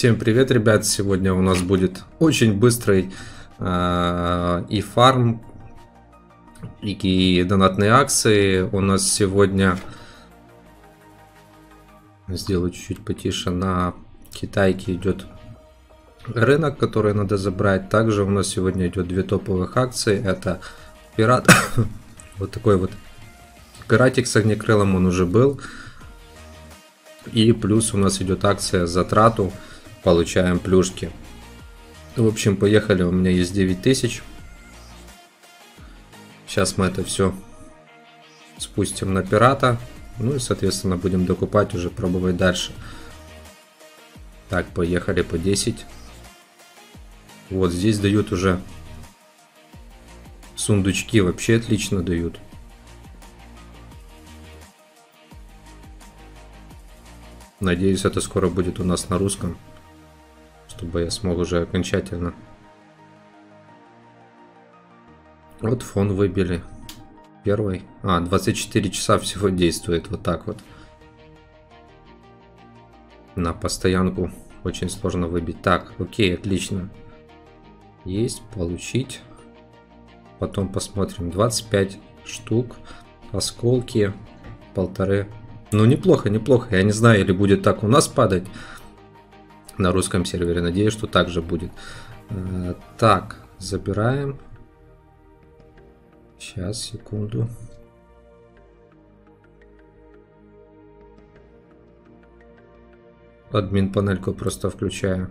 Всем привет, ребят! Сегодня у нас будет очень быстрый и фарм, и донатные акции. У нас сегодня, сделаю чуть-чуть потише, на китайке идет рынок, который надо забрать. Также у нас сегодня идет две топовых акции. Это пират, вот такой вот пиратик с огнекрылом, он уже был. И плюс у нас идет акция за трату, получаем плюшки. В общем, поехали, у меня есть 9000. Сейчас мы это все спустим на пирата. Ну и, соответственно, будем докупать, уже пробовать дальше. Так, поехали по 10. Вот здесь дают уже сундучки, вообще отлично дают. Надеюсь, это скоро будет у нас на русском, чтобы я смог уже окончательно. Вот фон выбили. Первый. 24 часа всего действует. Вот так вот. На постоянку очень сложно выбить. Так, окей, отлично. Есть, получить. Потом посмотрим. 25 штук. Осколки. 1,5. Ну, неплохо, неплохо. Я не знаю, или будет так у нас падать на русском сервере. Надеюсь, что так же будет. Так, забираем. Сейчас, секунду. Админ панельку просто включаю.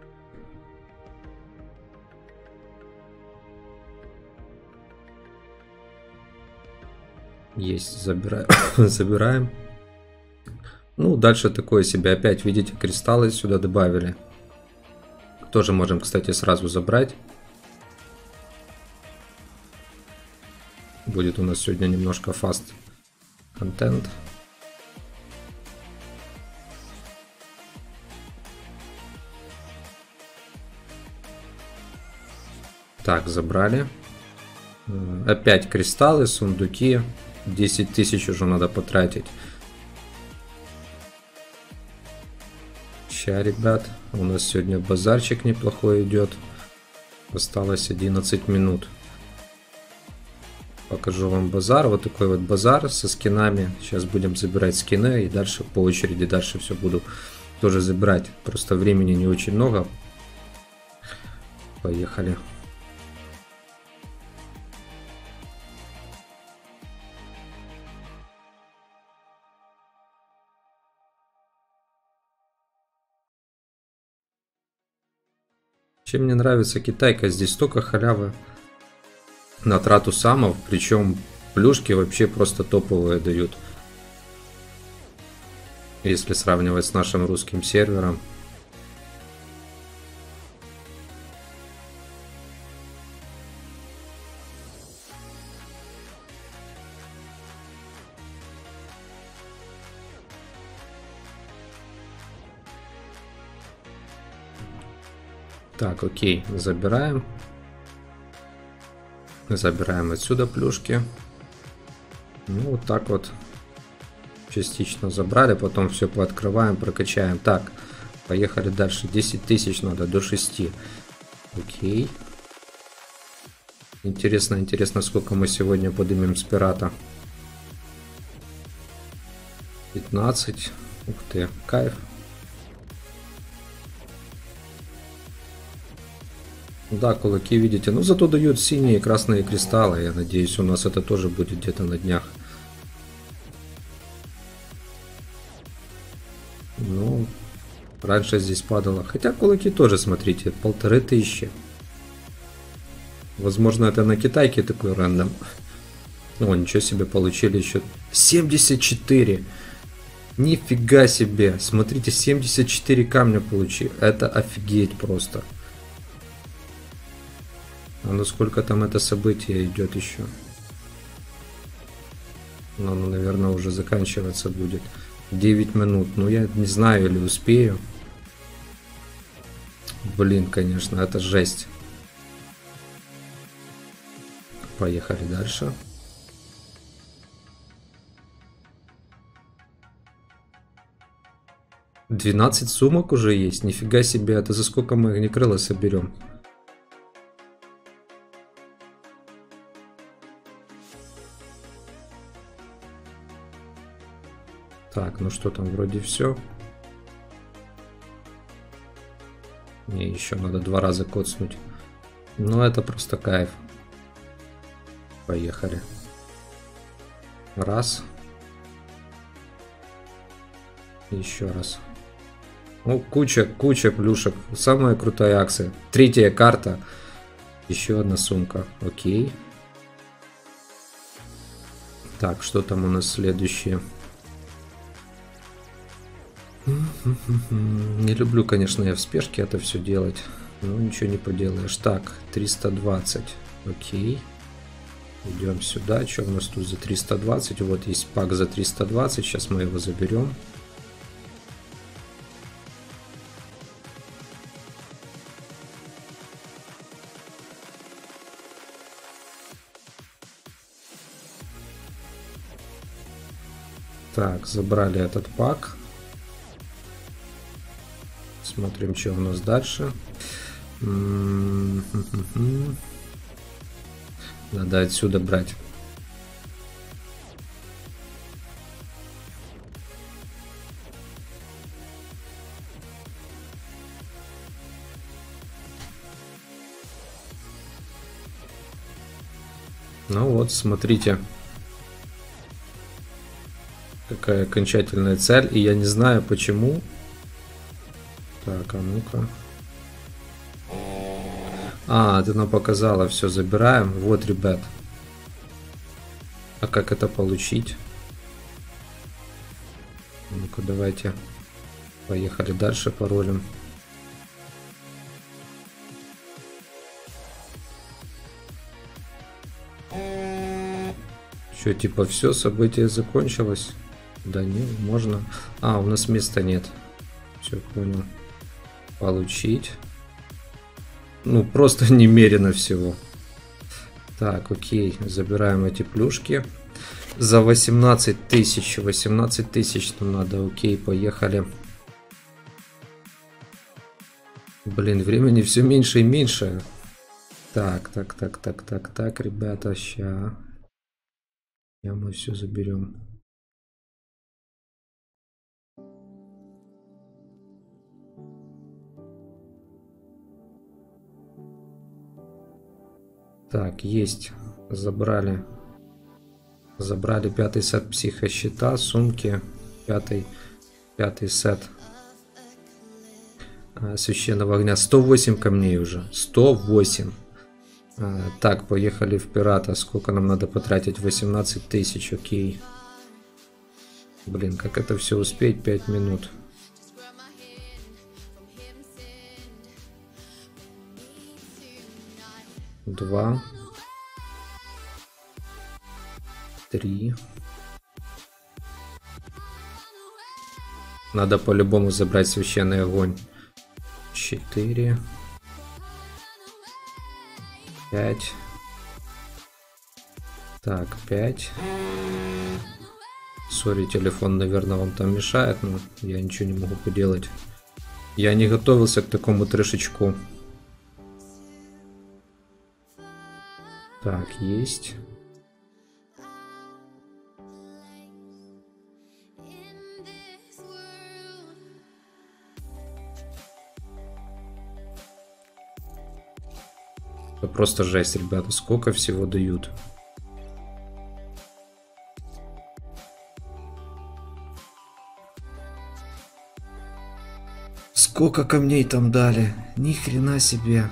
Есть, забираем. Забираем. Ну, дальше такое себе. Опять, видите, кристаллы сюда добавили. Тоже можем, кстати, сразу забрать. Будет у нас сегодня немножко фаст контент. Так, забрали. Опять кристаллы, сундуки. 10 тысяч уже надо потратить. Ща, ребят, у нас сегодня базарчик неплохой идет. Осталось 11 минут. Покажу вам базар. Вот такой вот базар со скинами. Сейчас будем забирать скины и дальше по очереди. Дальше все буду тоже забирать. Просто времени не очень много. Поехали. Чем мне нравится китайка, здесь столько халявы на трату самов, причем плюшки вообще просто топовые дают, если сравнивать с нашим русским сервером. Так, окей, забираем. Забираем отсюда плюшки. Ну, вот так вот. Частично забрали, потом все пооткрываем, прокачаем. Так, поехали дальше. 10 тысяч надо до 6. Окей. Интересно, интересно, сколько мы сегодня поднимем с пирата. 15. Ух ты, кайф. Да, кулаки, видите. Ну, зато дают синие и красные кристаллы. Я надеюсь, у нас это тоже будет где-то на днях. Ну, раньше здесь падало. Хотя кулаки тоже, смотрите, 1500. Возможно, это на китайке такой рандом. О, ничего себе, получили еще 74. Нифига себе. Смотрите, 74 камня получили. Это офигеть просто. А ну сколько там это событие идет еще? Ну, наверное, уже заканчиваться будет. 9 минут. Ну, я не знаю, или успею. Блин, конечно, это жесть. Поехали дальше. 12 сумок уже есть. Нифига себе. Это за сколько мы огнекрыла соберем? Так, ну что там, вроде все. Мне еще надо 2 раза коцнуть. Ну, это просто кайф. Поехали. Раз. Еще раз. Ну, куча плюшек. Самая крутая акция. 3-я карта. Еще одна сумка. Окей. Так, что там у нас следующее? Не люблю, конечно, я в спешке это все делать. Но ничего не поделаешь. Так, 320. Окей. Идем сюда. Что у нас тут за 320? Вот есть пак за 320. Сейчас мы его заберем. Так, забрали этот пак. Смотрим, что у нас дальше. Надо отсюда брать. Ну вот, смотрите. Какая окончательная цель. И я не знаю почему. Так, а ну-ка. А, ты нам показала, все, забираем. Вот, ребят. А как это получить? Ну-ка, давайте. Поехали дальше, паролем. Что, типа, все, событие закончилось? Да нет, можно. А, у нас места нет. Все, понял. Получить. Ну, просто немерено всего. Так, окей. Забираем эти плюшки. За 18 тысяч. 18 тысяч нам надо. Окей, поехали. Блин, времени все меньше и меньше. Так, ребята, ща. Мы все заберем. Так, есть. Забрали. Забрали 5-й сет психощита, сумки. 5-й сет священного огня. 108 камней уже. 108. Так, поехали в пирата. Сколько нам надо потратить? 18 тысяч, окей. Блин, как это все успеть? 5 минут. Два. 3. Надо по-любому забрать священный огонь. 4. 5. Так, 5. Сори, телефон, наверное, вам там мешает, но я ничего не могу поделать. Я не готовился к такому трешечку. Так, есть. Это просто жесть, ребята. Сколько всего дают. Сколько камней там дали. Ни хрена себе.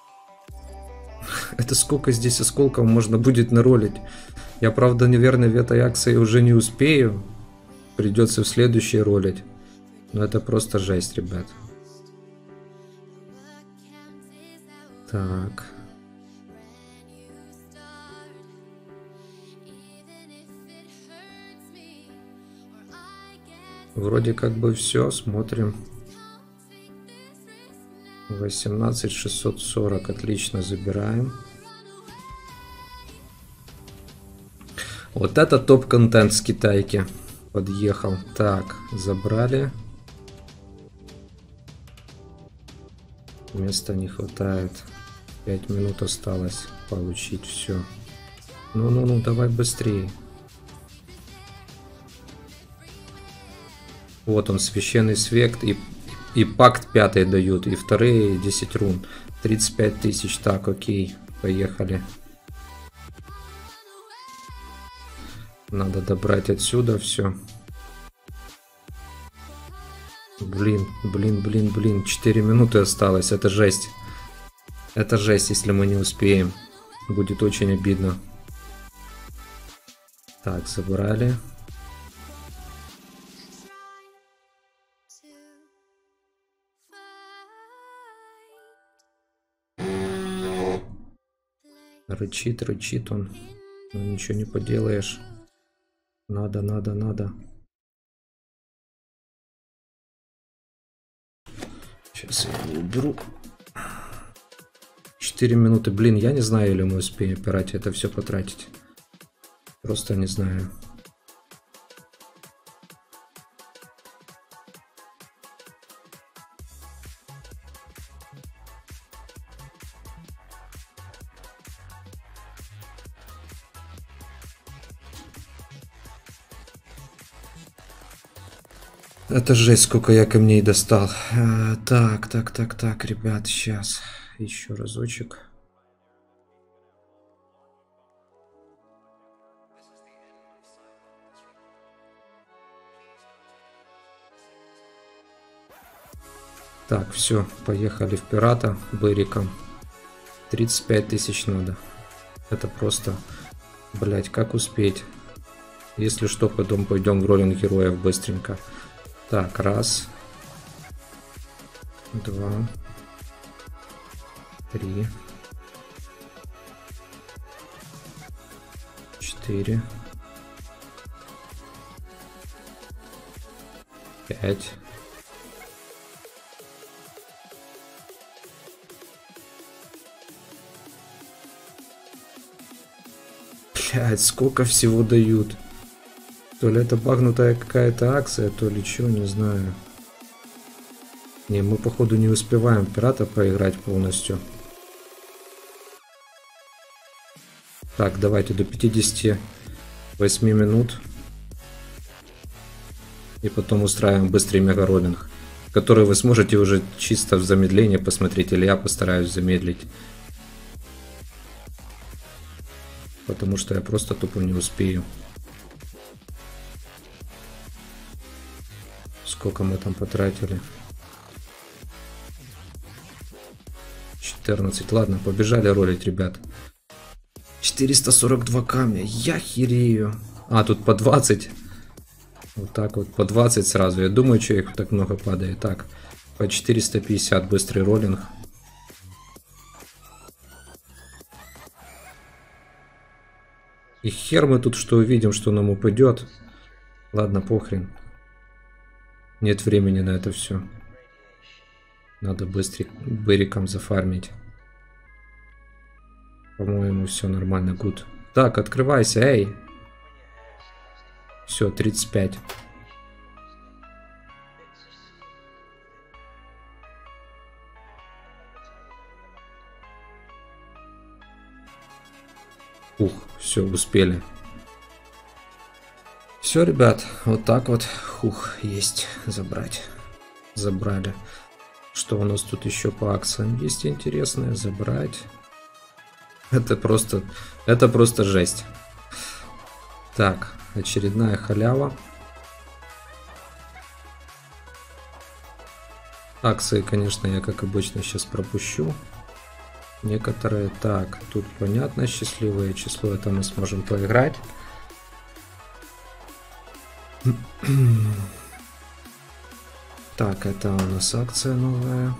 Это сколько здесь осколков можно будет наролить. Я, правда, наверное, в этой акции уже не успею. Придется в следующей ролить. Но это просто жесть, ребят. Так. Вроде как бы все. Смотрим. 18 640. Отлично, забираем. Вот это топ-контент с Китайки. Подъехал. Так, забрали. Места не хватает. 5 минут осталось получить все. Ну, давай быстрее. Вот он, священный свект и пакт 5 дают, и вторые 10 рун. 35 тысяч, так, окей, поехали. Надо добрать отсюда все. Блин, 4 минуты осталось, это жесть. Это жесть, если мы не успеем. Будет очень обидно. Так, забрали. Рычит он. Но ничего не поделаешь. Надо. Сейчас я его уберу. 4 минуты. Блин, я не знаю, или мы успеем опирать это все потратить. Просто не знаю. Это жесть, сколько я камней достал. Так, ребят, сейчас еще разочек. Так, все, поехали в пирата быриком. 35 тысяч надо. Это просто, блять, как успеть? Если что, потом пойдем в роллинг героев быстренько. Так, раз, 2, 3, 4, 5. Блять, сколько всего дают. То ли это багнутая какая-то акция, то ли что, не знаю. Не, мы походу не успеваем пирата проиграть полностью. Так, давайте до 58 минут. И потом устраиваем быстрый мега-роллинг, который вы сможете уже чисто в замедлении посмотреть, или я постараюсь замедлить. Потому что я просто тупо не успею. Сколько мы там потратили? 14. Ладно, побежали ролить, ребят. 442 камня. Я херею. А, тут по 20. Вот так вот, по 20 сразу. Я думаю, что их так много падает. Так, по 450 быстрый роллинг. И хер мы тут что увидим, что нам упадет. Ладно, похрен. Нет времени на это все. Надо быстрее быриком зафармить. По-моему, все нормально, гуд. Так, открывайся, эй. Все, 35. Ух, все, успели. Все, ребят, вот так вот. Хух, есть, забрать. Забрали. Что у нас тут еще по акциям есть интересное? Забрать. Это просто жесть. Так, очередная халява. Акции, конечно, я как обычно сейчас пропущу. Некоторые. Так, тут понятно, счастливое число, это мы сможем поиграть. Так, это у нас акция новая.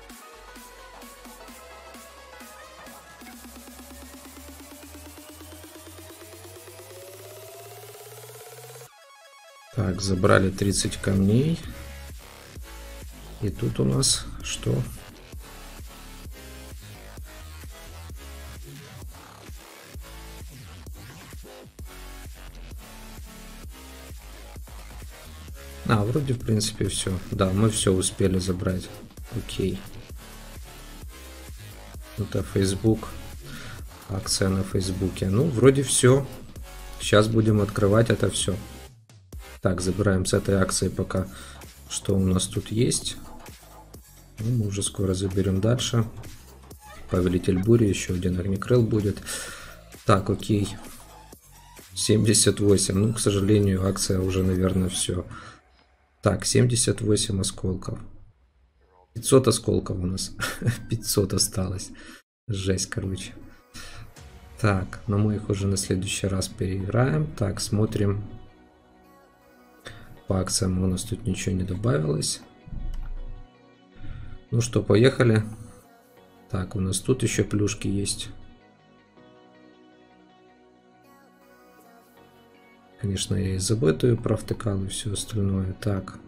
Так, забрали 30 камней. И тут у нас что? А, вроде в принципе все. Да, мы все успели забрать. Окей. Это Facebook. Акция на Фейсбуке. Ну, вроде все. Сейчас будем открывать это все. Так, забираем с этой акции пока, что у нас тут есть. Ну, мы уже скоро заберем дальше. Повелитель бури, еще один огнекрыл будет. Так, окей. 78. Ну, к сожалению, акция уже, наверное, все. Так, 78 осколков. 500 осколков у нас. 500 осталось. Жесть, короче. Так, но мы их уже на следующий раз переиграем. Так, смотрим. По акциям у нас тут ничего не добавилось. Ну что, поехали. Так, у нас тут еще плюшки есть. Конечно, я и забытую провтыкал и все остальное. Так.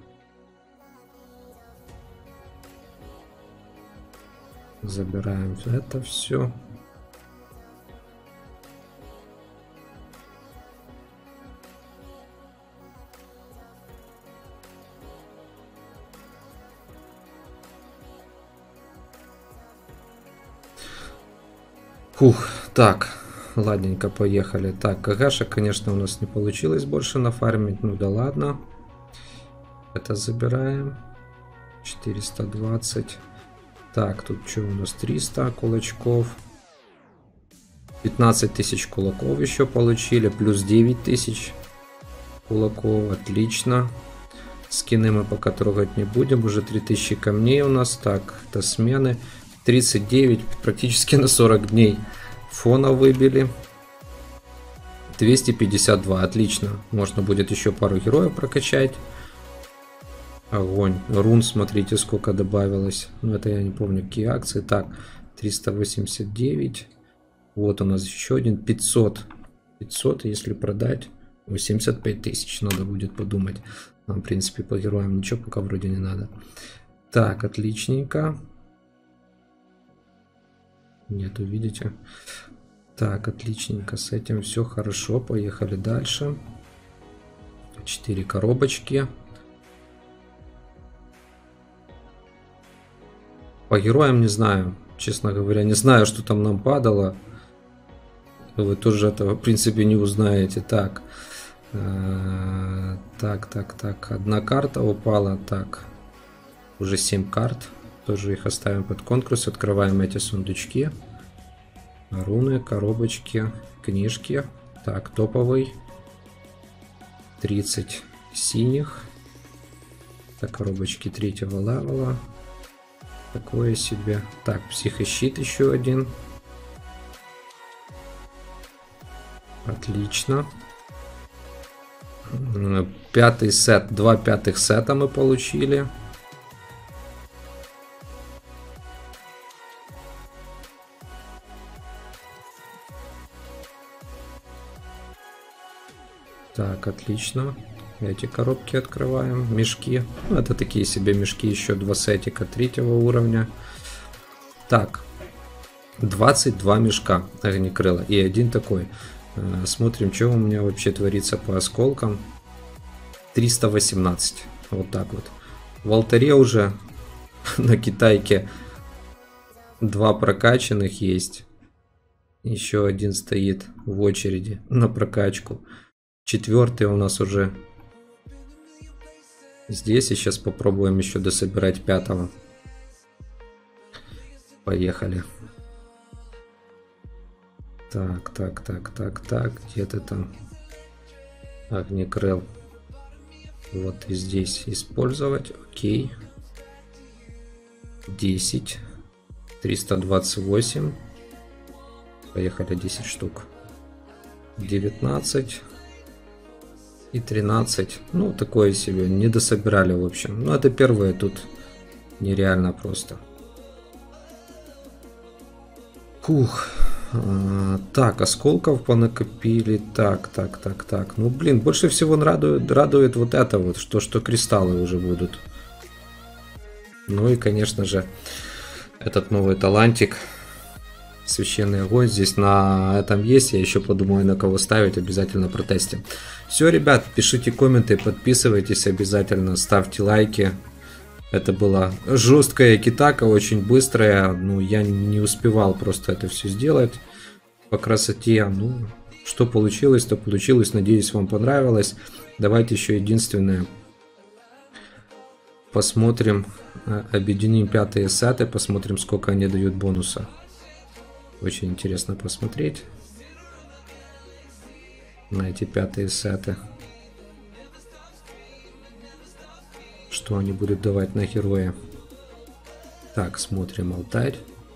Забираем это все. Фух, так, ладненько, поехали. Так, КГшек, конечно, у нас не получилось больше нафармить. Ну да ладно. Это забираем. 420. Так, тут что у нас? 300 кулачков. 15 тысяч кулаков еще получили. Плюс 9 тысяч кулаков. Отлично. Скины мы пока трогать не будем. Уже 3000 камней у нас. Так, это смены. 39, практически на 40 дней фона выбили. 252, отлично. Можно будет еще пару героев прокачать. Огонь. Рун, смотрите, сколько добавилось. Ну, это я не помню, какие акции. Так, 389. Вот у нас еще один. 500. 500, если продать. 75 тысяч надо будет подумать. Нам, в принципе, по героям ничего пока вроде не надо. Так, отличненько. Нету, видите? Так, отличненько. С этим все хорошо. Поехали дальше. 4 коробочки. По героям не знаю. Честно говоря, не знаю, что там нам падало. Вы тоже этого, в принципе, не узнаете. Так. Так. Одна карта упала. Так. Уже 7 карт. Тоже их оставим под конкурс. Открываем эти сундучки. Руны, коробочки, книжки. Так, топовый. 30 синих. Так, коробочки 3-го левела. Такое себе. Так, психощит еще один. Отлично. 5-й сет. 2 5-х сета мы получили. Так, отлично. Эти коробки открываем. Мешки. Ну, это такие себе мешки. Еще 2 сетика 3-го уровня. Так. 22 мешка огнекрыла. И один такой. Смотрим, что у меня вообще творится по осколкам. 318. Вот так вот. В алтаре уже на китайке 2 прокачанных есть. Еще один стоит в очереди на прокачку. 4-й у нас уже здесь. И сейчас попробуем еще дособирать 5-го. Поехали. Так. Где ты там? Огнекрыл. Вот и здесь использовать. Окей. 10. 328. Поехали, 10 штук. 19. И 13. Ну, такое себе. Не дособирали, в общем. Ну, это первые тут. Нереально просто. Фух. Так, осколков понакопили. Так. Ну, блин, больше всего радует вот это вот, что кристаллы уже будут. Ну и, конечно же, этот новый талантик. Священный огонь. Здесь на этом есть. Я еще подумаю, на кого ставить. Обязательно протестим. Все, ребят, пишите комменты, подписывайтесь обязательно, ставьте лайки. Это была жесткая китака, очень быстрая. Ну, я не успевал просто это все сделать по красоте. Ну, что получилось, то получилось. Надеюсь, вам понравилось. Давайте еще единственное. Посмотрим, объединим 5-е сеты, посмотрим, сколько они дают бонуса. Очень интересно посмотреть на эти 5-е сеты. Что они будут давать на героя. Так, смотрим алтарь.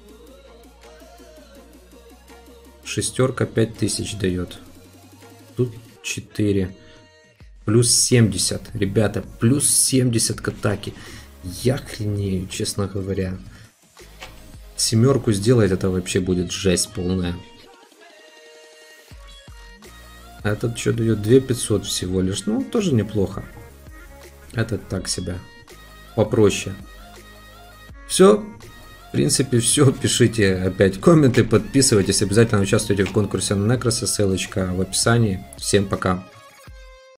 Шестерка 5000 дает. Тут 4. Плюс 70. Ребята, плюс 70 к атаке. Я хренею, честно говоря. Семерку сделать, это вообще будет жесть полная. Этот что дает? 2500 всего лишь. Ну, тоже неплохо. Этот так себя. Попроще. Все. В принципе, все. Пишите опять комменты, подписывайтесь. Обязательно участвуйте в конкурсе на Некроса. Ссылочка в описании. Всем пока.